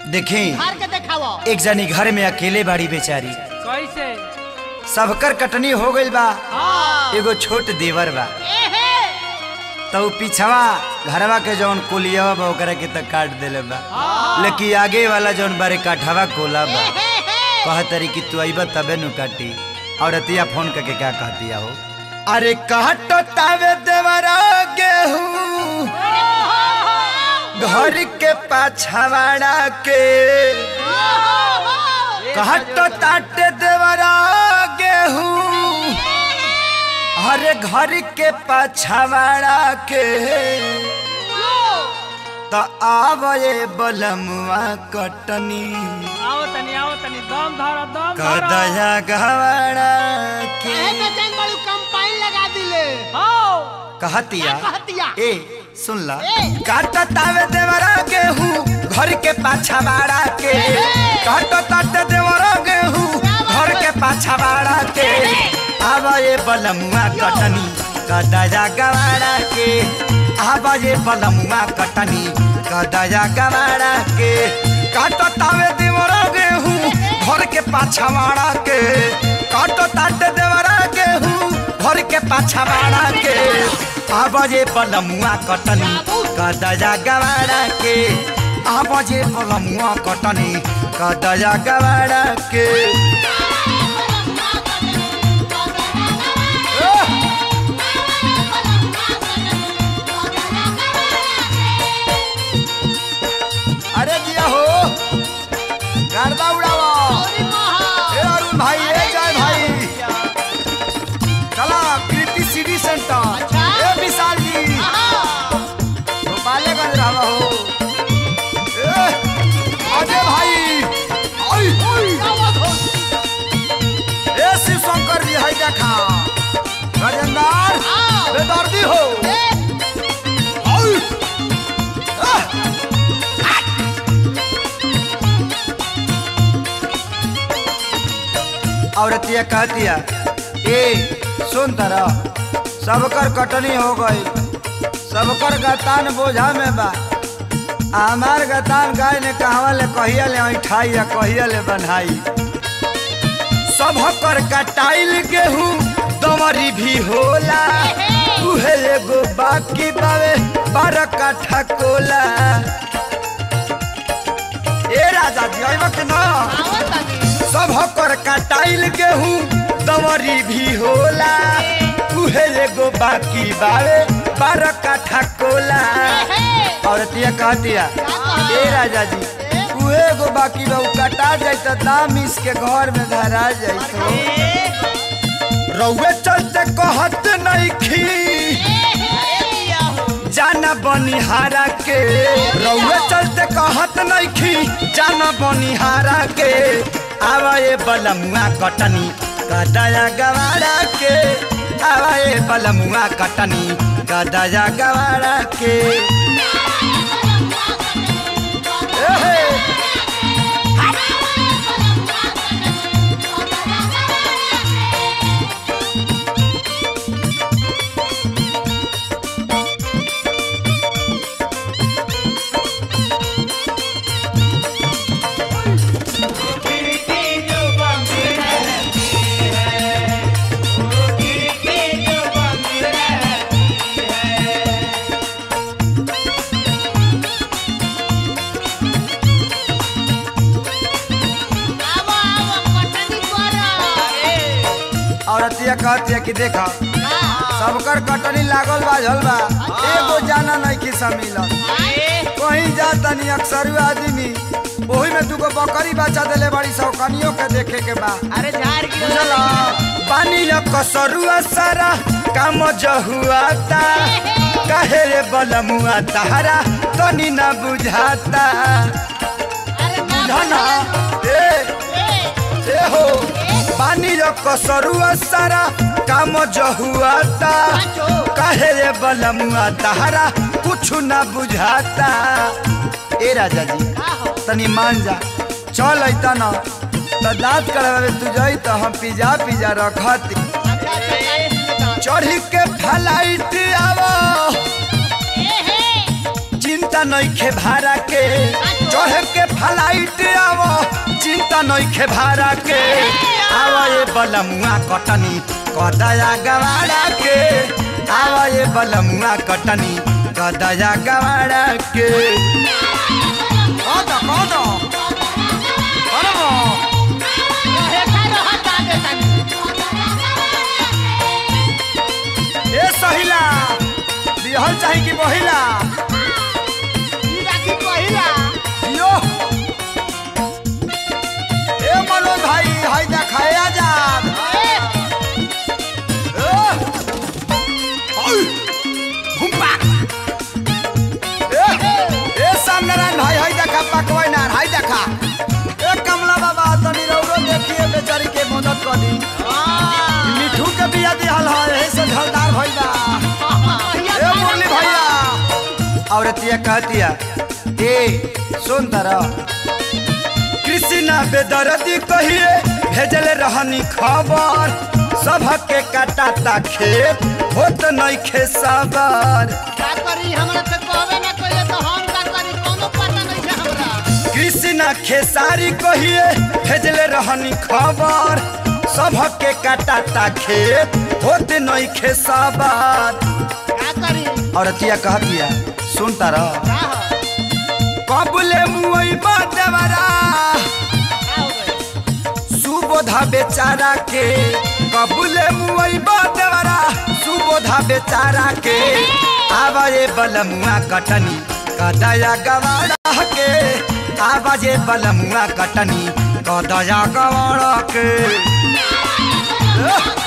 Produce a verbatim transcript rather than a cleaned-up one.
देखें घर के देखाओ। एक जनी घर में अकेले बाड़ी बेचारी, कैसे सबकर कटनी हो गई बा। हाँ। एगो छोट देवर बा, एहे। तो पिछवा घरवा के जौन कोलिया बा ओकरा के त काट देले बा, लेकिन आगे वाला जौन बारे काठवा कोला बा कहतरी कि तू आइबा तबे नु काटी। और अतिया फोन करके क्या कहतिया हो, अरे काटो तावे देवरा गेहूं घर के पाछवाड़ा के, काटो ताटे देवरा गेहूं अरे घर के पाछवाड़ा के। तो आवए बलमुआ कटनी आओ तनी आओ तनी दम धरा दम धरा कदया गवाड़ा के। एहे बेचैन बड़ू कंपाइन लगा दिले। आओ कहतिया क्या कहतिया? ए सुन ला, ए। काटो तावे देवरा गेहूं घर के पाछवाड़ा के, काटो ताटे देवरा गेहूं घर के पाछवाड़ा के। आवए बलमुआ कटनी कदया गवाड़ा के, आवए बलमुआ कटनी कदया गवाड़ा के। काटो तावे देवरा गेहूं घर के पाछवाड़ा के, काटो ताटे देवरा गेहूं घर के पाछवाड़ा के। आवए बलमुआ कटनी कदया गवाड़ा के, आवए बलमुआ कटनी कदया गवाड़ा के। अरे दिया हो गर्दा उड़ावा। अरे महा। ए अरुण भाई, ए जय भाई, चला कृति सिटी सेंटर। अच्छा। ए विशाल जी हाँ। गोपालगंज रहवा हो। ए अजय भाई, ओई ओई। ए शिव शंकर जी है देखा, राजेंद्र हाँ। बेदर्दी हो। ए। ओई आह। औरतिया कहतिया ए सुन तारा, सबकर कटनी हो गई, सबकर गतान बोझा में बा। हमार गतान गाय ने कहवा ले कहिया ले ऐठाई या कहिया ले बनाई। सबकर कटाइल गेहूं दमरी भी होला, उहे एगो बाकी बावे बारह काठा कोला। ए राजा जी आइबा के ना, आओ तनी। सब हकर कटाइल गेहूं दमरी भी होला, उहे एगो बाकी बावे बारह काठा कोला। औरतिया कहतिया ए राजा जी उहे एगो बाकी बा, उ कटा जाई त दाम इस के घर में धरा जाई। तो रउए चलते कहत नहीं खी जाना बनिहारा के, रउए चलते कहत नहीं खी जाना बनिहारा के। आवाए बलमुआ कटनी कदया गवाड़ा के, आवाए बलमुआ कटनी कदया गवाड़ा के। एहे। आओ आओ कटनी करो। औरतिया कहतिया कि देखा हाँ। सबकर कटनी लागल बा झल बा, एगो जाना नहीं कि मिलल। कहीं जा तनी अक्सर आदमी ओही में दुगो बकरी बचा देले बड़ी सौकनियों के देखे के बा। अरे झाड़ की बुझला पानी कसरुआ सारा काम जहुआता, कहे रे बलमुआ तहरा तनी ना बुझाता। अरे बुझना ए ए हो पानी कसरुआ सारा काम जहुआता, कहे रे बलमुआ तहरा कुछ ना बुझाता। ए राजा जी तनी मान जा, चल अता न तो दांत कड़ावे तू जाई तो हम पिज्जा पिज्जा रखती। चढ़ी के फ्लाइट आवो चिंता नहीं खे भाड़ा के, चढ़े के फ्लाइट आवो चिंता नइखे भाड़ा के आवा ये बलमुआ कटनी कदया गवाड़ा के आवा ये बलमुआ कटनी कदया गवाड़ा के कद कद करबो हेठा रहत आगे तनी ए सहिला बिहल चाही कि बहिला ई राखी पहिला यो ए मनोज भाई हाय देखाए आजाद ए घुम्पा ए सामनारायण भाई हाय देखा पकवाई नार हाय देखा ए कमला बाबा तनी रौरो देखिए बेचारी के मदद कर दी मिठू के बिया दिहल है ऐसे झलदार भइला ए मुरली भैया औरतिया कहतिया ए सुन तरा कृष्णा बेदर्दी कहिए भेजले रहनी खबर सबके काटाता खेत होत नइखे सबर का करी हमरा से कहबे ना कइले तो हम का करी कोनो पता नहीं है हमरा कृष्णा खेसारी कहिए भेजले रहनी खबर सबके काटाता खेत होत नइखे सबर का करी औरतिया कहतिया सुन तारा का हो कबले मुई बादेवरा का हो गए सुबोधा बेचारा के कबूले मुई बादेवरा सुबोधा बेचारा के आवाजे बलमुआ कटनी कदया गवाड़ा के आवाजे बलमुआ कटनी कदया गवाड़ा के